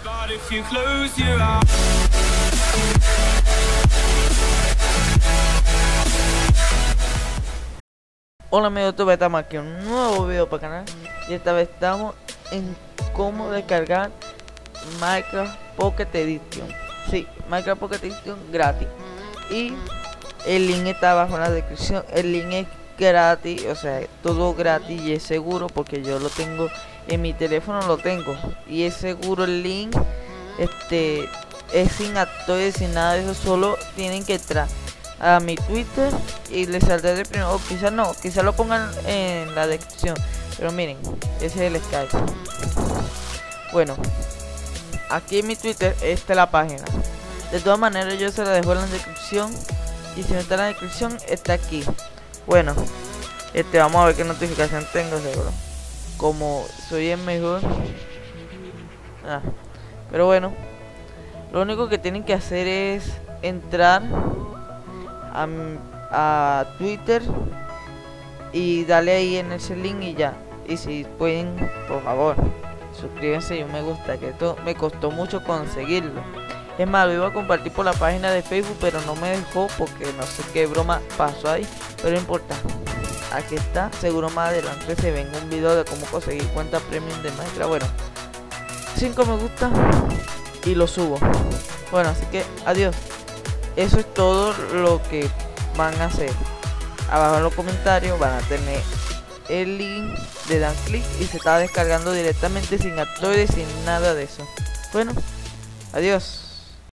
Hola amigos de YouTube, estamos aquí en un nuevo video para el canal. Y esta vez estamos en cómo descargar Minecraft Pocket Edition. Sí, Minecraft Pocket Edition gratis. Y el link está abajo en la descripción. El link es gratis, o sea, todo gratis y es seguro porque yo lo tengo en mi teléfono, lo tengo. Y es seguro el link, es sin actores, sin nada de eso. Solo tienen que entrar a mi Twitter y les saldrá de primero, o quizás no, quizás lo pongan en la descripción, pero miren, ese es el Skype. Bueno, aquí en mi Twitter esta es la página. De todas maneras yo se la dejo en la descripción, y si no está en la descripción está aquí. Bueno, vamos a ver qué notificación tengo, seguro, como soy el mejor. Pero bueno, lo único que tienen que hacer es entrar a Twitter y dale ahí en ese link y ya. Y si pueden, por favor, suscríbanse y un me gusta, que esto me costó mucho conseguirlo. Es más, lo iba a compartir por la página de Facebook, pero no me dejó porque no sé qué broma pasó ahí. Pero no importa, aquí está. Seguro más adelante se venga un video de cómo conseguir cuenta premium de Minecraft. Bueno, 5 me gusta y lo subo. Bueno, así que adiós. Eso es todo lo que van a hacer. Abajo en los comentarios van a tener el link, le dan clic y se está descargando directamente, sin actores, sin nada de eso. Bueno, adiós.